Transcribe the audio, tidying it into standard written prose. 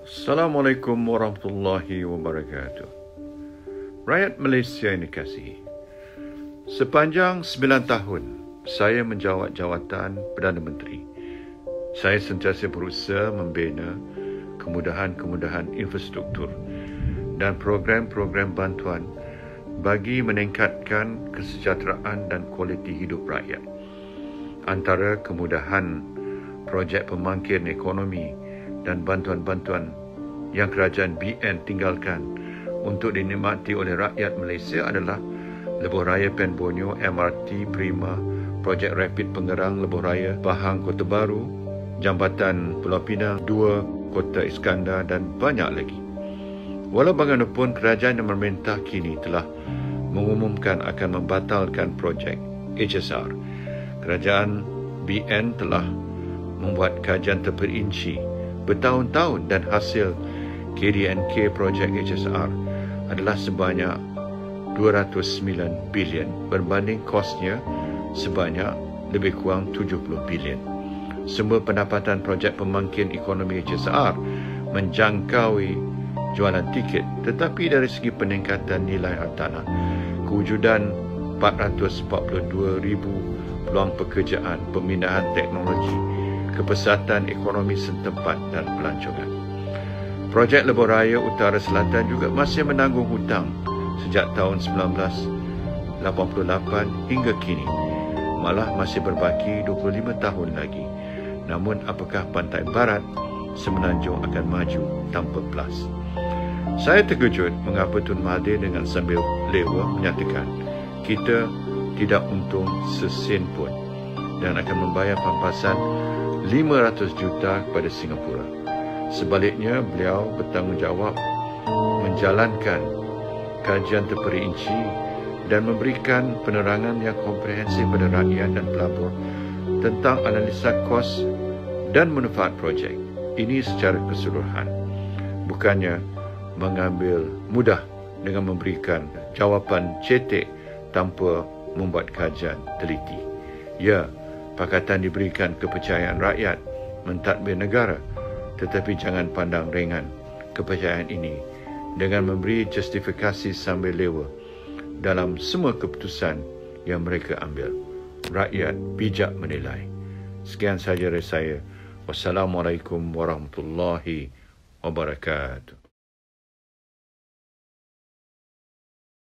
Assalamualaikum warahmatullahi wabarakatuh. Rakyat Malaysia yang dikasihi, sepanjang 9 tahun saya menjawat jawatan Perdana Menteri, saya sentiasa berusaha membina kemudahan-kemudahan infrastruktur dan program-program bantuan bagi meningkatkan kesejahteraan dan kualiti hidup rakyat. Antara kemudahan projek pembangkit ekonomi dan bantuan-bantuan yang kerajaan BN tinggalkan untuk dinikmati oleh rakyat Malaysia adalah Lebuh Raya Pen Borneo, MRT Prima, projek rapid penggerang Lebuh Raya Pahang Kota Baru, Jambatan Pulau Pinang 2 Kota Iskandar dan banyak lagi. Walau bagaimanapun, kerajaan yang memerintah kini telah mengumumkan akan membatalkan projek HSR. Kerajaan BN telah membuat kajian terperinci bertahun-tahun dan hasil KDNK projek HSR adalah sebanyak 209 bilion berbanding kosnya sebanyak lebih kurang 70 bilion. Semua pendapatan projek pembangkit ekonomi HSR menjangkaui jualan tiket, tetapi dari segi peningkatan nilai hartanah, kewujudan 442,000 peluang pekerjaan, pemindahan teknologi, kepesatan ekonomi setempat dan pelancongan. Projek Lebuh Raya Utara Selatan juga masih menanggung hutang sejak tahun 1988 hingga kini, malah masih berbaki 25 tahun lagi. Namun apakah Pantai Barat Semenanjung akan maju tanpa PLAS? Saya terkejut mengapa Tun Mahathir dengan sambil lewa menyatakan kita tidak untung sesen pun dan akan membayar pampasan 500 juta kepada Singapura. Sebaliknya, beliau bertanggungjawab menjalankan kajian terperinci dan memberikan penerangan yang komprehensif kepada rakyat dan pelapor tentang analisa kos dan manfaat projek ini secara keseluruhan. Bukannya mengambil mudah dengan memberikan jawapan cetek tanpa membuat kajian teliti. Ya, pakatan diberikan kepercayaan rakyat mentadbir negara, tetapi jangan pandang ringan kepercayaan ini dengan memberi justifikasi sambil lewa dalam semua keputusan yang mereka ambil. Rakyat bijak menilai. Sekian sahaja dari saya. Wassalamualaikum warahmatullahi wabarakatuh.